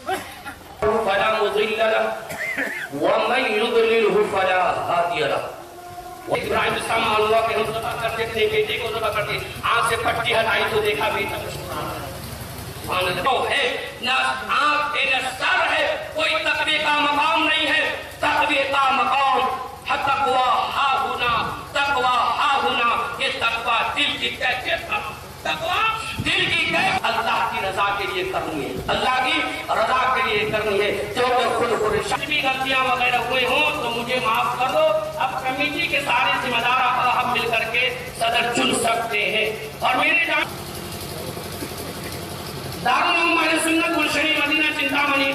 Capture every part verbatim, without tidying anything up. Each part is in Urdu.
فلا مضل له ومن يضلله فلا هادي له. ابراہیم السلام اللہ کے ہم ذبح کرتے تھے، بیٹے کو ذبح کرتے، آنکھ سے پٹی ہٹائی تو دیکھا بیٹا ہے نہ آنکھ ہے نہ سر ہے، کوئی تقوی کا مقام نہیں ہے. تقوی کا مقام تقوی ہا ہونا، تقوی ہا ہونا، یہ تقوی دل کی کیفیت کا، تقوی دل کی کیفیت اللہ کی رضا کے لیے کرنی ہے، اللہ کی رضا کے لیے کرنی ہے. جو کہ خود خود بھی غلطیاں وغیرہ ہوئے ہوں تو مجھے معاف کر دو. اب کمیٹی کے سارے ذمہ دار ہم مل کر کے صدر چن سکتے ہیں. اور میرے جان دارالعلوم اہل سنت گلشن مدینہ چنتامنی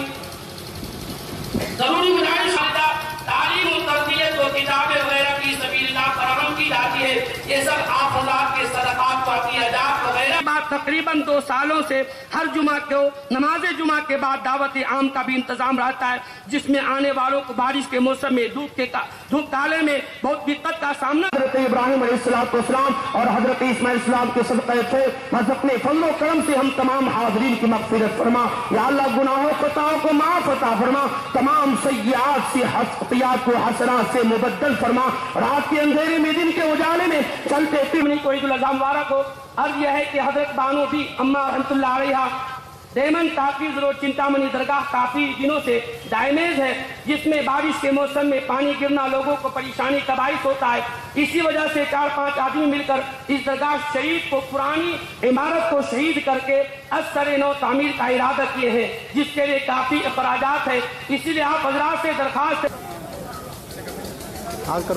ضروری گزارش ہے، تعلیم و تربیت و کتابیں وغیرہ کی سبیل اللہ فراہم کی جاتی ہے. یہ سب آپ حضرات کے صدقات واقعات وغیرہ بات تقریباً دو سالوں سے ہر جمعہ کو نماز جمعہ کے بعد دعوت عام کا بھی انتظام رہتا ہے، جس میں آنے والوں کو بارش کے موسم میں دھوپ کے دھوپ کالے میں بہت دقت کا سامنا. حضرت ابراہیم علیہ السلام اور حضرت اسماعیل السلام کے صدقے سے بس اپنے فضل و کرم سے ہم تمام حاضرین کی مغفرت فرما. یا اللہ گناہوں خطاؤں کو معاف عطا فرما، تمام سیئات سے خطیات کو حسنات سے مبدل فرما. رات کے اندھیرے میں دن کے اجالے میں چلتے پھرنے کو عید الاضحیٰ مبارک ہو. عرض یہ ہے کہ حضرت بانو بھی اماں رحمۃ اللہ علیہ دیمن تحفیظ روڈ چنتامنی درگاہ کافی دنوں سے ڈیمیج ہے، جس میں بارش کے موسم میں پانی گرنا لوگوں کو پریشانی کا باعث ہوتا ہے. اسی وجہ سے چار پانچ آدمی مل کر اس درگاہ شریف کو پرانی عمارت کو شہید کر کے اثر نو تعمیر کا ارادہ کیے ہیں، جس کے لیے کافی اخراجات ہے. اسی لیے آپ حضرات سے درخواست کرو.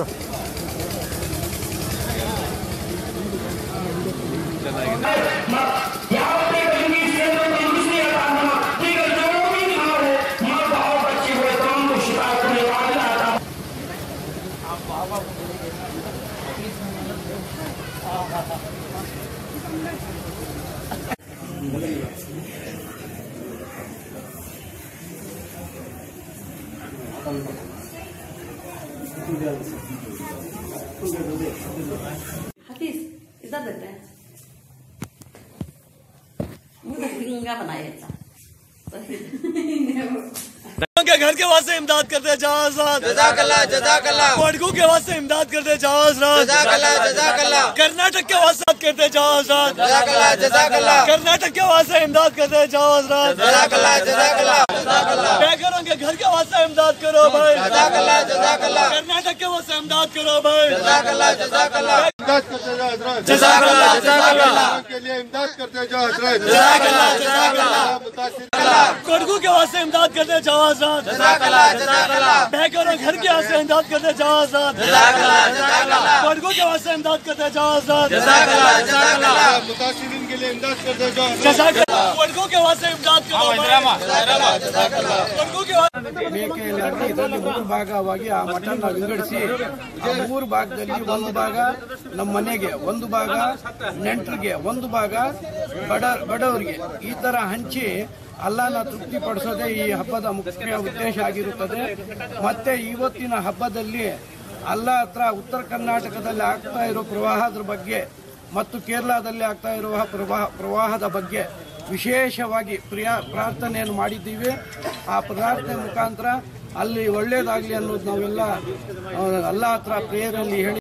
حفیظ ادھر دیتے ہیں مجھے بنایا کے گھر کے واسطے امداد کرتے جہاز رات، جزاک اللہ جزاک اللہ. کوڈگو کے واسطے امداد کرتے جہاز رات، جزاک اللہ جزاک اللہ. کرناٹک کے واسطے کرتے جہاز رات، جزاک اللہ جزاک اللہ. کرناٹک کے واسطے امداد کرتے جہاز رات، جزاک اللہ جزاک اللہ. جزاک اللہ. بیگروں کے گھر کے واسطے امداد کرو بھائی، جزاک اللہ جزاک اللہ. کرناٹک کے واسطے امداد کرو بھائی، جزاک اللہ جزاک اللہ. امداد کرتے جا حضرت، جزاک اللہ جزاک اللہ. کے لیے امداد کرتے جا حضرت، جزاک اللہ جزاک اللہ. متاثر کوڈگو کے واسطے امداد کرتے جہاز رات، جزاک اللہ جزاک اللہ. بیگروں گھر کے واسطے امداد کرتے جہاز رات، جزاک اللہ جزاک اللہ. کوڈگو کے واسطے امداد کرتے جہاز رات، جزاک اللہ جزاک اللہ. متاثرین کے لیے امداد کرتے جا حضرت. جزاک اللہ. کوڈگو کے واسطے امداد کرو بھائی، جزاک اللہ جزاک اللہ. کوڈگو کے واسطے ಮೇಕೆ ಇಲಾಖೆ ಇದರಲ್ಲಿ ಮೂರು ಭಾಗವಾಗಿ ಆ ಮಟನ್ನ ವಿಂಗಡಿಸಿ ಆ ಮೂರು ಭಾಗದಲ್ಲಿ ಒಂದು ಭಾಗ ನಮ್ಮ ಮನೆಗೆ, ಒಂದು ಭಾಗ ನೆಂಟರಿಗೆ, ಒಂದು ಭಾಗ ಬಡ ಬಡವರಿಗೆ ಈ ತರ ಹಂಚಿ ಅಲ್ಲನ ತೃಪ್ತಿಪಡಿಸೋದೇ ಈ ಹಬ್ಬದ ಮುಖ್ಯ ಉದ್ದೇಶ ಆಗಿರುತ್ತದೆ. ಮತ್ತೆ ಇವತ್ತಿನ ಹಬ್ಬದಲ್ಲಿ ಅಲ್ಲ ಹತ್ರ ಉತ್ತರ ಕರ್ನಾಟಕದಲ್ಲಿ ಆಗ್ತಾ ಇರೋ ಪ್ರವಾಹದ ಬಗ್ಗೆ ಮತ್ತು ಕೇರಳದಲ್ಲಿ ಆಗ್ತಾ ಇರುವ ಪ್ರವಾಹ ಪ್ರವಾಹದ ಬಗ್ಗೆ ವಿಶೇಷವಾಗಿ ಪ್ರಿಯ ಪ್ರಾರ್ಥನೆಯನ್ನು ಮಾಡಿದ್ದೀವಿ. ಆ ಪ್ರಾರ್ಥನೆ ಮುಖಾಂತರ ಅಲ್ಲಿ ಒಳ್ಳೆಯದಾಗಲಿ ಅನ್ನೋದು ನಾವೆಲ್ಲ ಅಲ್ಲ ಹತ್ರ ಪ್ರೇಯರಲ್ಲಿ ಹೇಳಿ